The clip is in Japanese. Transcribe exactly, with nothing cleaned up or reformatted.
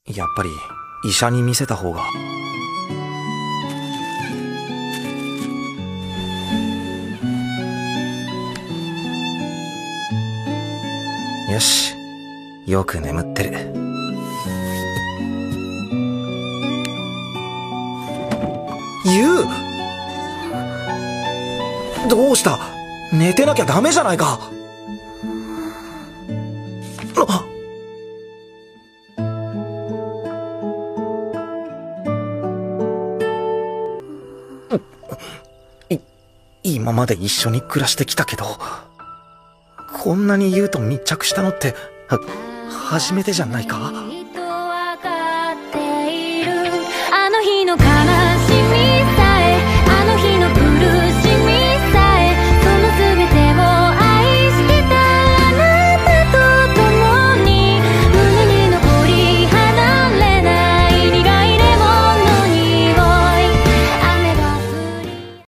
やっぱり医者に見せた方が。よし、よく眠ってる。ユウ、どうした？寝てなきゃダメじゃないか。あっ、い、今まで一緒に暮らしてきたけど、こんなにユウと密着したのっては初めてじゃないか。